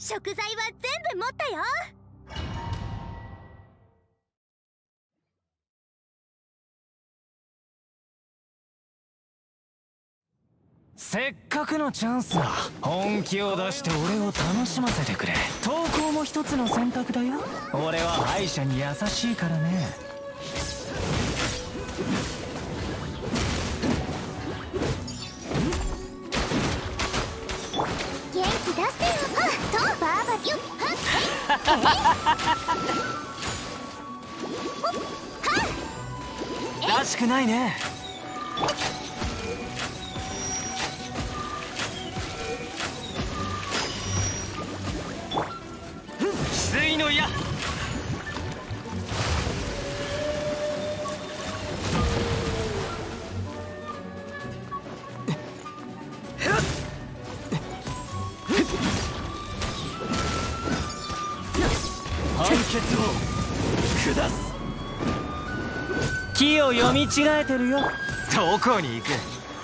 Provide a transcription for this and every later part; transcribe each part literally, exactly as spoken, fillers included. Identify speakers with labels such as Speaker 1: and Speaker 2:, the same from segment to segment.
Speaker 1: 食材は全部持ったよ。
Speaker 2: せっかくのチャンスだ。本気を出して俺を楽しませてくれ。投稿も一つの選択だよ。俺は敗者に優しいからね。
Speaker 1: 元気出してよ。はっとバーバリュッはっ
Speaker 2: らしくないね。翡翠の矢。判決を下す。木を読み違えてるよ。どこに行く。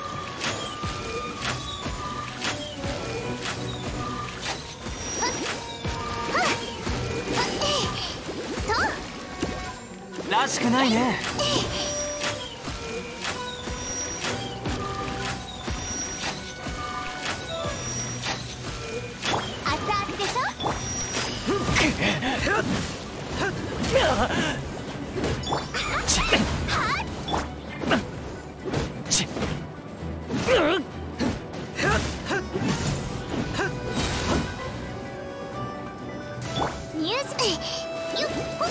Speaker 2: らしくないね。
Speaker 1: 熱々でしょ。ニュースよっほっ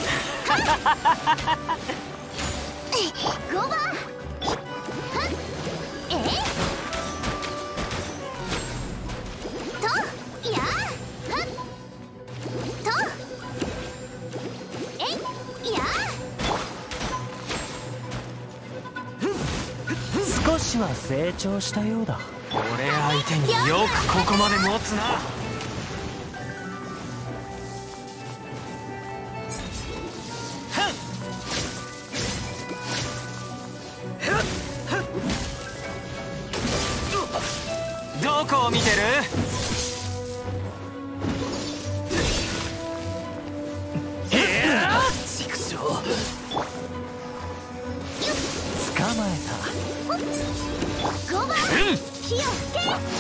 Speaker 1: ごばんえとやとえや
Speaker 2: 少しは成長したようだ。俺相手によくここまで持つな。どこを見てる？畜生。捕まえた。
Speaker 1: ごばん火を吹け。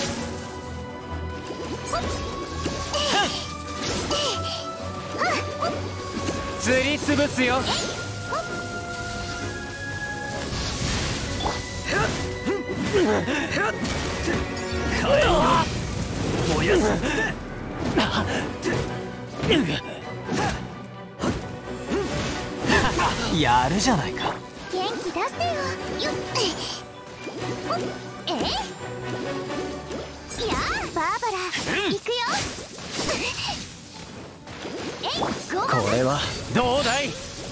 Speaker 2: 釣りつぶすよ。燃やす。やるじゃないか。
Speaker 1: 元気出してよ。よっえいやバーバラ、行くよ。えいごばん。
Speaker 2: これはどうだい。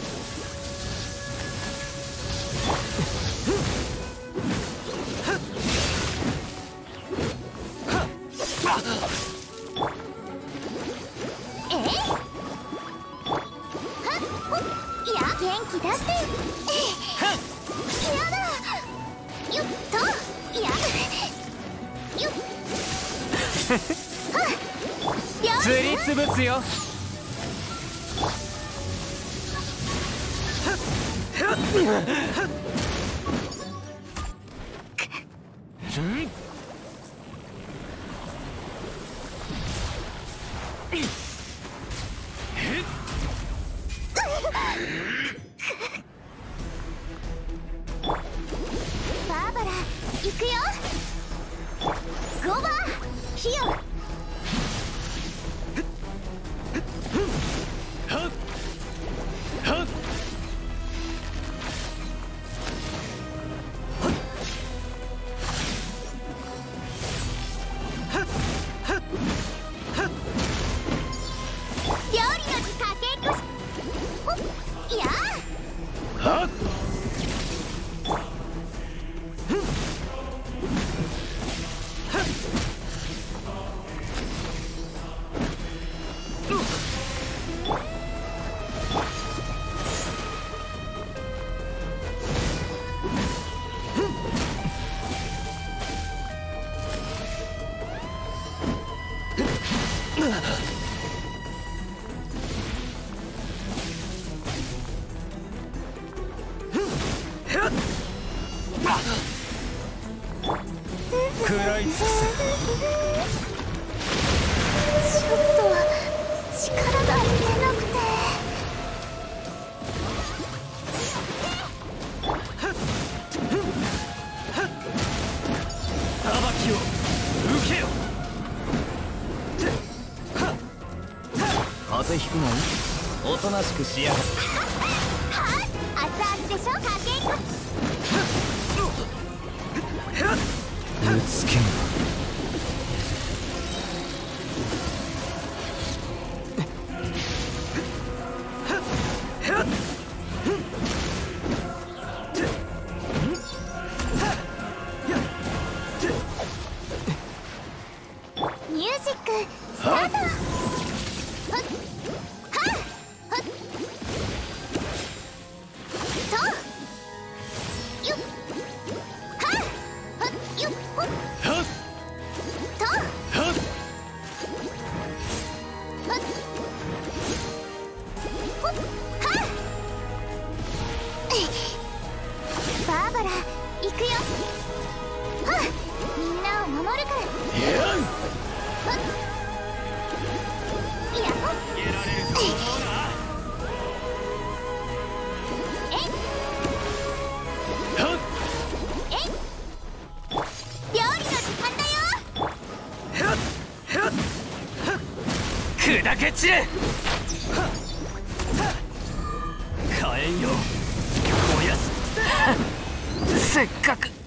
Speaker 1: えいや元気出してよ。やだよっとやよっ
Speaker 2: 釣りつぶすよ。
Speaker 1: バーバラ行くよ。ごばん火を料理の時かけっこしほっや
Speaker 2: はっらい尽くす。
Speaker 1: ちょっと力が出なくて。
Speaker 2: 裁きを受けよ。風邪ひくがいい。おとなしくしやがって。
Speaker 1: はっ、熱々でしょ。かける。
Speaker 2: ぶつけん
Speaker 1: ミュージックスタート。はっはっはっそうよっはっはっよっほっ
Speaker 2: はっ
Speaker 1: とはっ
Speaker 2: はっ
Speaker 1: ほっはっバーバラ行くよ。はっみんなを守るから。
Speaker 2: やん
Speaker 1: はっいやほっ
Speaker 2: やられると思うな。
Speaker 1: えい
Speaker 2: はっ
Speaker 1: えい料理の時間だよ。
Speaker 2: はっはっはっ砕け散れ。はっはっ火炎よ燃やす。せっかく